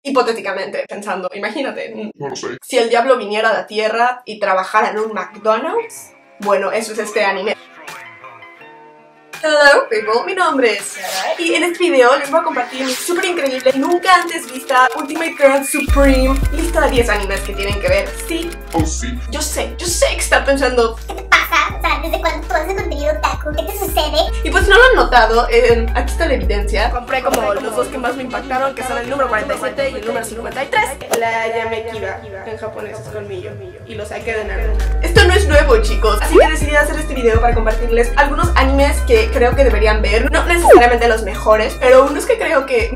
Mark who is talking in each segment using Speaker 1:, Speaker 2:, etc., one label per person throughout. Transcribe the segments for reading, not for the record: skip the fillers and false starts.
Speaker 1: Hipotéticamente, pensando, imagínate.
Speaker 2: No lo sé.
Speaker 1: Si el diablo viniera a la tierra y trabajara en un McDonald's. Bueno, eso es este anime. Hello people, mi nombre es Sara y en este video les voy a compartir mi súper increíble, nunca antes vista Ultimate Girl Supreme lista de 10 animes que tienen que ver, sí.
Speaker 2: Oh, sí.
Speaker 1: Yo sé que está pensando,
Speaker 3: ¿qué te pasa? O sea, ¿desde cuándo tú haces contenido otaku? ¿Qué te sucede?
Speaker 1: y pues si no lo han notado, aquí está la evidencia. Compré como los dos que más me impactaron, que son el número 47 y el número 53. La Yamekiba, en japonés es colmillo, y lo saqué de Naruto. Esto no es nuevo, chicos, así que decidí hacer este video para compartirles algunos animes que creo que deberían ver. No necesariamente los mejores, pero unos que creo que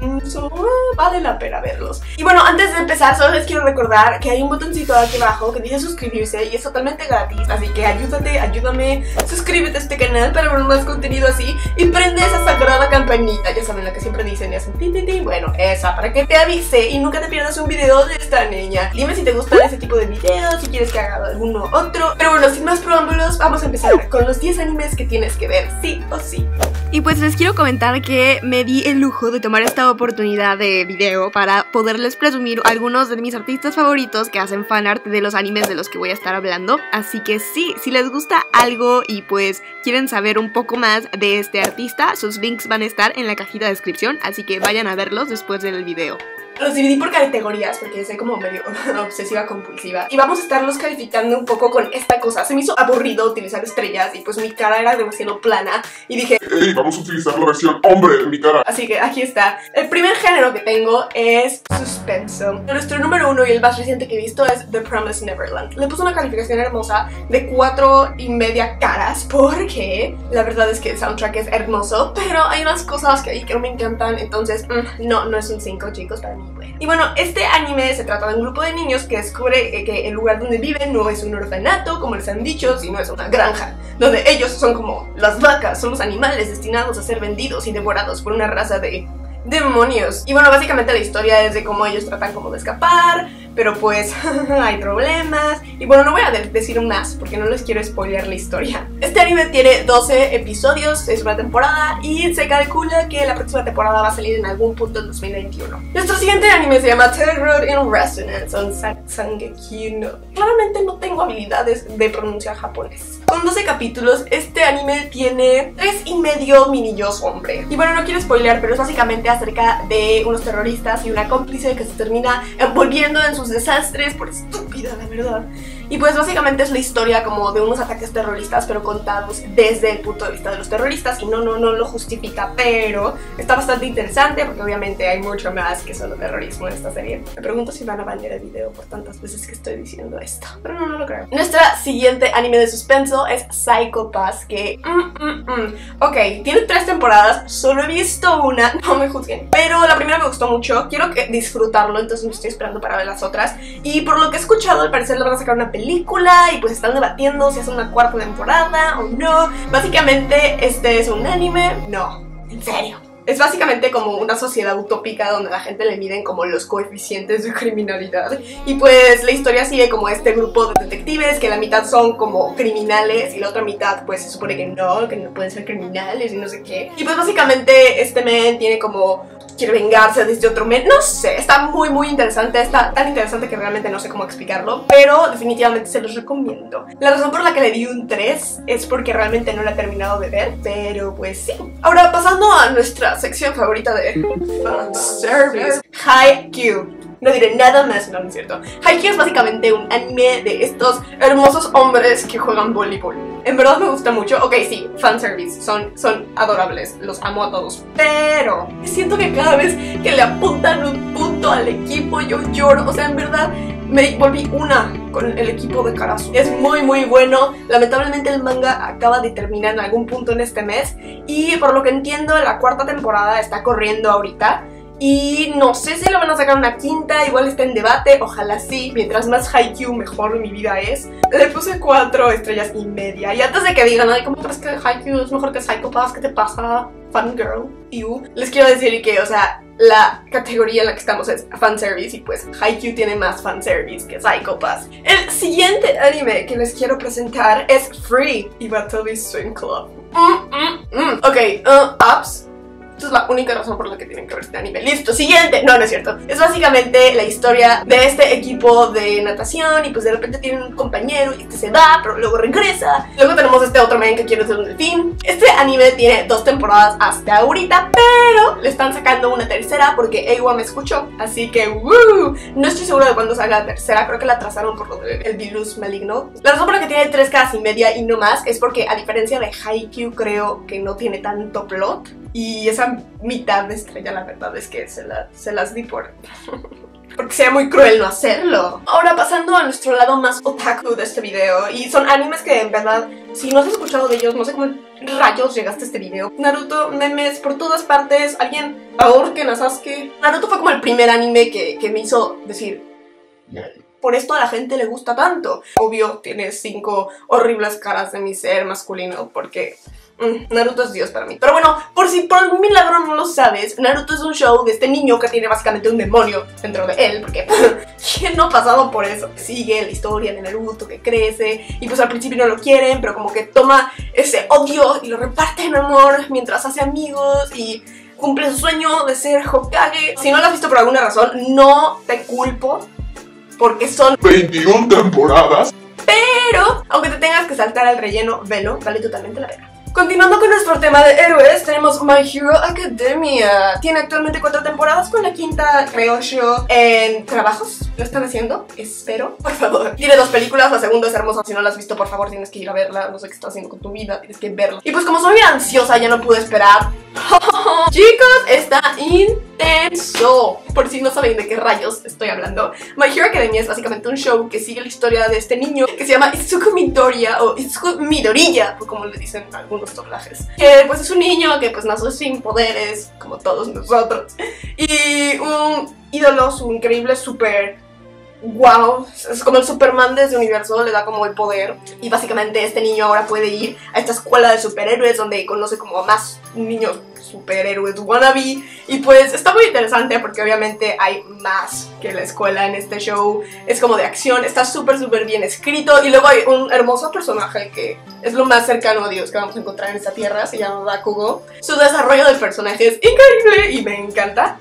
Speaker 1: vale la pena verlos. Y bueno, antes de empezar, solo les quiero recordar que hay un botoncito aquí abajo que dice suscribirse y es totalmente gratis. Así que ayúdame, suscríbete a este canal para ver más contenido así y prende esa sagrada campanita, ya saben la que siempre dicen y hacen tin tin tin. Bueno, esa, para que te avise y nunca te pierdas un video de esta niña. Dime si te gustan ese tipo de videos, si quieres que haga alguno otro. Pero bueno, sin más preámbulos, vamos a empezar con los 10 animes que tienes que ver, sí o sí.
Speaker 4: Y pues les quiero comentar que me di el lujo de tomar esta oportunidad de video para poderles presumir algunos de mis artistas favoritos que hacen fanart de los animes de los que voy a estar hablando. Así que sí, si les gusta algo y pues quieren saber un poco más de este artista, sus links van a estar en la cajita de descripción, así que vayan a verlos después del video.
Speaker 1: Los dividí por categorías porque soy como medio obsesiva compulsiva y vamos a estarlos calificando un poco con esta cosa. Se me hizo aburrido utilizar estrellas y pues mi cara era demasiado plana y dije,
Speaker 2: Hey, vamos a utilizar la versión hombre en mi cara.
Speaker 1: Así que aquí está. El primer género que tengo es suspenso. Nuestro número 1 y el más reciente que he visto es The Promised Neverland. Le puse una calificación hermosa de 4,5 caras porque la verdad es que el soundtrack es hermoso, pero hay unas cosas que ahí que no me encantan, entonces no es un 5, chicos, para mí. Y bueno, este anime se trata de un grupo de niños que descubre que el lugar donde viven no es un orfanato, como les han dicho, sino es una granja, donde ellos son como las vacas, son los animales destinados a ser vendidos y devorados por una raza de demonios. Y bueno, básicamente la historia es de cómo ellos tratan como de escapar, pero pues hay problemas. Y bueno, no voy a decir más porque no les quiero spoilear la historia. Este anime tiene 12 episodios, es una temporada y se calcula que la próxima temporada va a salir en algún punto en 2021. Nuestro siguiente anime se llama Terror in Resonance on Sangeki no. Claramente no tengo habilidades de pronunciar japonés. Con 12 capítulos, este anime tiene 3,5 minillos hombre. Y bueno, no quiero spoilear, pero es básicamente acerca de unos terroristas y una cómplice que se termina envolviendo en sus desastres por estúpida, la verdad. Y pues básicamente es la historia como de unos ataques terroristas, pero contados desde el punto de vista de los terroristas, y no lo justifica, pero está bastante interesante porque obviamente hay mucho más que solo terrorismo en esta serie. Me pregunto si van a banear el video por tantas veces que estoy diciendo esto, pero no lo creo. Nuestra siguiente anime de suspenso es Psycho Pass, que ok, tiene 3 temporadas, solo he visto una, no me juzguen, pero la primera me gustó mucho, quiero disfrutarlo, entonces me estoy esperando para ver las otras, y por lo que he escuchado al parecer le van a sacar una película y pues están debatiendo si es una 4ª temporada o no. Básicamente este es un anime, no, en serio. Es básicamente como una sociedad utópica donde la gente le miden como los coeficientes de criminalidad. Y pues la historia sigue como este grupo de detectives que la mitad son como criminales y la otra mitad pues se supone que no pueden ser criminales y no sé qué. Y pues básicamente este men tiene como quiere vengarse desde otro men, no sé, está muy interesante, está tan interesante que realmente no sé cómo explicarlo, pero definitivamente se los recomiendo. La razón por la que le di un 3 es porque realmente no la he terminado de ver, pero pues sí. Ahora pasando a nuestra sección favorita de fanservice, Haikyuu. No diré nada más, no es cierto. Haikyuu es básicamente un anime de estos hermosos hombres que juegan voleibol. En verdad me gusta mucho. Ok, sí, fanservice, son adorables, los amo a todos. Pero siento que cada vez que le apuntan un punto al equipo yo lloro. O sea, en verdad me volví una con el equipo de Karasu. Es muy bueno. Lamentablemente el manga acaba de terminar en algún punto en este mes y por lo que entiendo la 4ª temporada está corriendo ahorita. Y no sé si le van a sacar una 5ª, igual está en debate, ojalá sí. Mientras más Haikyuu, mejor mi vida es. Le puse 4,5 estrellas. Y antes de que digan, ay, ¿cómo crees que Haikyuu es mejor que Psycho Pass? ¿Qué te pasa, fangirl? Les quiero decir que, o sea, la categoría en la que estamos es fanservice y pues Haikyuu tiene más fanservice que Psycho Pass. El siguiente anime que les quiero presentar es Free y Battle Swing Club. Ok, Ups. Esa es la única razón por la que tienen que ver este anime. Listo, siguiente. No, no es cierto. Es básicamente la historia de este equipo de natación y pues de repente tienen un compañero y este se va, pero luego regresa. Luego tenemos este otro men que quiere ser un delfín. Este anime tiene 2 temporadas hasta ahorita, pero le están sacando una tercera porque Eiwa me escuchó. Así que, no estoy segura de cuándo salga la tercera. Creo que la atrasaron por lo del virus maligno. La razón por la que tiene 3 caras y media y no más es porque, a diferencia de Haikyuu, creo que no tiene tanto plot. Y esa mitad de estrella, la verdad es que se las di por... porque sea muy cruel no hacerlo. Ahora pasando a nuestro lado más otaku de este video. Y son animes que en verdad, si no has escuchado de ellos, no sé cómo rayos llegaste a este video. Naruto, memes por todas partes. Alguien ahorquen a Sasuke. Naruto fue como el primer anime que me hizo decir... por esto a la gente le gusta tanto. Obvio, tiene 5 horribles caras de mi ser masculino porque... Naruto es Dios para mí. Pero bueno, por si por algún milagro no lo sabes, Naruto es un show de este niño que tiene básicamente un demonio dentro de él, porque ¿quién no ha pasado por eso? Sigue la historia de Naruto que crece y pues al principio no lo quieren, pero como que toma ese odio y lo reparte en amor mientras hace amigos y cumple su sueño de ser Hokage. Si no lo has visto por alguna razón, no te culpo, porque son
Speaker 2: 21 temporadas.
Speaker 1: Pero, aunque te tengas que saltar al relleno, velo, vale totalmente la pena. Continuando con nuestro tema de héroes, tenemos My Hero Academia. Tiene actualmente 4 temporadas, con la 5ª, creo yo, en trabajos. ¿Lo están haciendo? Espero. Por favor. Tiene 2 películas, la segunda es hermosa. Si no la has visto, por favor, tienes que ir a verla. No sé qué estás haciendo con tu vida, tienes que verla. Y pues como soy ansiosa, ya no pude esperar. Chicos, está intenso. Por si no saben de qué rayos estoy hablando, My Hero Academia es básicamente un show que sigue la historia de este niño que se llama Itsuku Midoriya o Itsuku Midoriya, como le dicen algunos doblajes. Que pues es un niño que pues nació sin poderes, como todos nosotros, y un ídolo, su increíble super... wow, es como el Superman de ese universo, le da como el poder. Y básicamente este niño ahora puede ir a esta escuela de superhéroes donde conoce como a más niños superhéroes wannabe. Y pues está muy interesante porque obviamente hay más que la escuela en este show. Es como de acción, está súper bien escrito. Y luego hay un hermoso personaje que es lo más cercano a Dios que vamos a encontrar en esta tierra, se llama Bakugo. Su desarrollo del personaje es increíble y me encanta.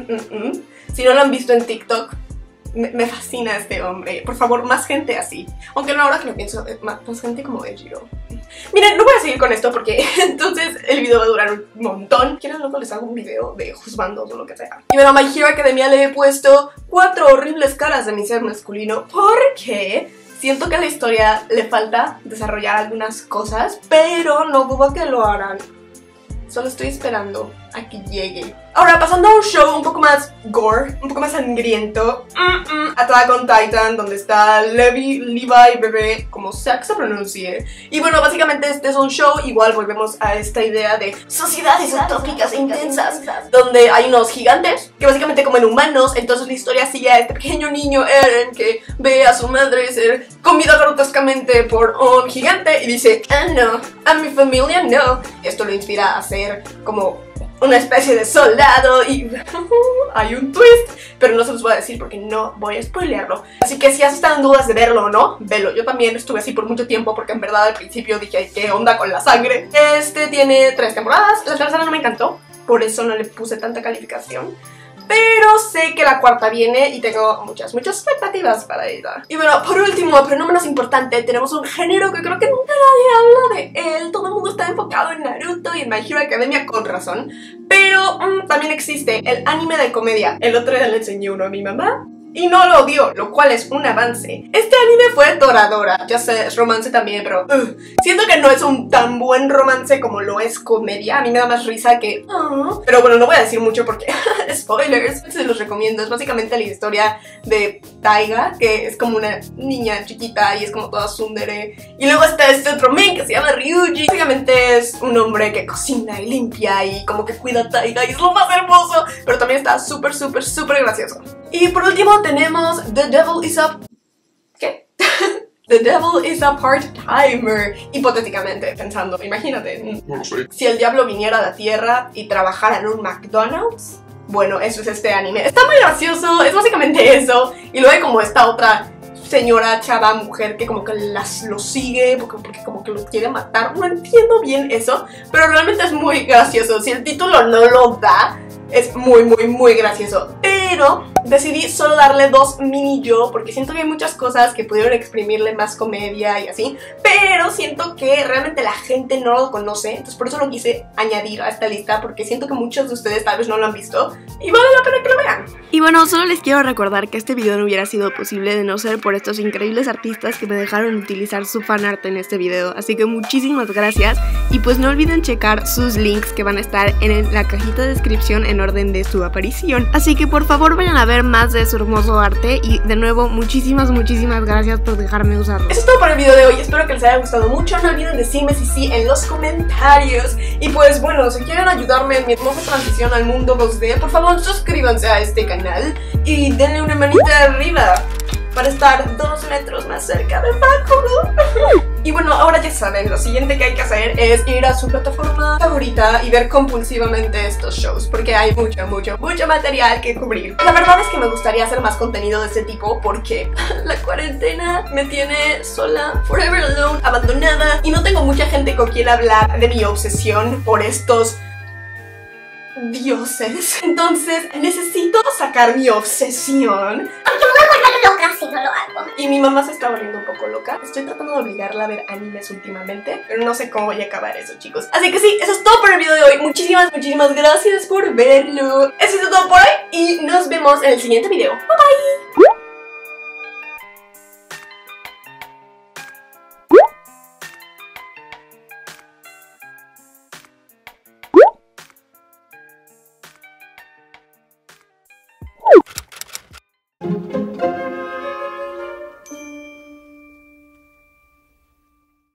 Speaker 1: Si no lo han visto en TikTok, me fascina este hombre. Por favor, más gente así. Aunque no, ahora que lo pienso, más gente como Ejiro. Miren, no voy a seguir con esto porque entonces el video va a durar un montón. ¿Quieren luego les hago un video de juzbandos o lo que sea? Y bueno, a My Hero Academia le he puesto 4 horribles caras de mi ser masculino porque siento que a la historia le falta desarrollar algunas cosas, pero no dudo que lo harán. Solo estoy esperando a que llegue. Ahora, pasando a un show un poco más gore, un poco más sangriento, Attack on Titan, donde está Levi, bebé, como sea que se pronuncie. Y bueno, básicamente este es un show, igual volvemos a esta idea de sociedades utópicas e intensas, donde hay unos gigantes, que básicamente comen humanos. Entonces la historia sigue a este pequeño niño, Eren, que ve a su madre ser comida grotescamente por un gigante y dice, ah no, a mi familia no. Esto lo inspira a ser como una especie de soldado y hay un twist, pero no se los voy a decir porque no voy a spoilearlo. Así que si has estado en dudas de verlo o no, velo. Yo también estuve así por mucho tiempo porque en verdad al principio dije, ¿qué onda con la sangre? Este tiene 3 temporadas, la tercera no me encantó, por eso no le puse tanta calificación. Pero sé que la 4ª viene y tengo muchas expectativas para ella. Y bueno, por último, pero no menos importante, tenemos un género que creo que nunca nadie habla de él. Todo el mundo está enfocado en Naruto y en My Hero Academia con razón. Pero también existe el anime de comedia. El otro día le enseñé uno a mi mamá y no lo odió, lo cual es un avance. Este anime fue Toradora. Ya sé, es romance también, pero siento que no es un tan buen romance como lo es comedia. A mí me da más risa que... Pero bueno, no voy a decir mucho porque... spoilers, se los recomiendo. Es básicamente la historia de Taiga, que es como una niña chiquita y es como toda tsundere. Y luego está este otro men que se llama Ryuji. Básicamente es un hombre que cocina y limpia y como que cuida a Taiga y es lo más hermoso. Pero también está súper gracioso. Y por último tenemos The Devil is a... ¿Qué? The Devil is a Part-Timer. Hipotéticamente, pensando, imagínate.
Speaker 2: No lo sé.
Speaker 1: Si el diablo viniera a la tierra y trabajara en un McDonald's. Bueno, eso es este anime. Está muy gracioso, es básicamente eso. Y luego hay como esta otra señora, chava, mujer que como que lo sigue porque como que los quiere matar. No entiendo bien eso, pero realmente es muy gracioso. Si el título no lo da, es muy gracioso. Pero decidí solo darle 2 mini yo porque siento que hay muchas cosas que pudieron exprimirle más comedia y así, pero siento que realmente la gente no lo conoce, entonces por eso lo quise añadir a esta lista, porque siento que muchos de ustedes tal vez no lo han visto y vale la pena que lo vean.
Speaker 4: Y bueno, solo les quiero recordar que este video no hubiera sido posible de no ser por estos increíbles artistas que me dejaron utilizar su fanart en este video, así que muchísimas gracias. Y pues no olviden checar sus links que van a estar en la cajita de descripción en orden de su aparición, así que por favor vayan a ver más de su hermoso arte. Y de nuevo, muchísimas gracias por dejarme usarlo.
Speaker 1: Eso es todo por el video de hoy, espero que les haya gustado mucho. No olviden decirme si sí en los comentarios. Y pues bueno, si quieren ayudarme en mi hermosa transición al mundo 2D, por favor suscríbanse a este canal y denle una manita arriba para estar 2 metros más cerca de Bakugo. Y bueno, ahora ya saben, lo siguiente que hay que hacer es ir a su plataforma favorita y ver compulsivamente estos shows, porque hay mucho material que cubrir. La verdad es que me gustaría hacer más contenido de este tipo porque la cuarentena me tiene sola, forever alone, abandonada, y no tengo mucha gente con quien hablar de mi obsesión por estos dioses. Entonces necesito sacar mi obsesión.
Speaker 3: Loca si no lo hago.
Speaker 1: Y mi mamá se está volviendo un poco loca. Estoy tratando de obligarla a ver animes últimamente, pero no sé cómo voy a acabar eso, chicos. Así que sí, eso es todo por el video de hoy. Muchísimas gracias por verlo. Eso es todo por hoy y nos vemos en el siguiente video. Bye bye.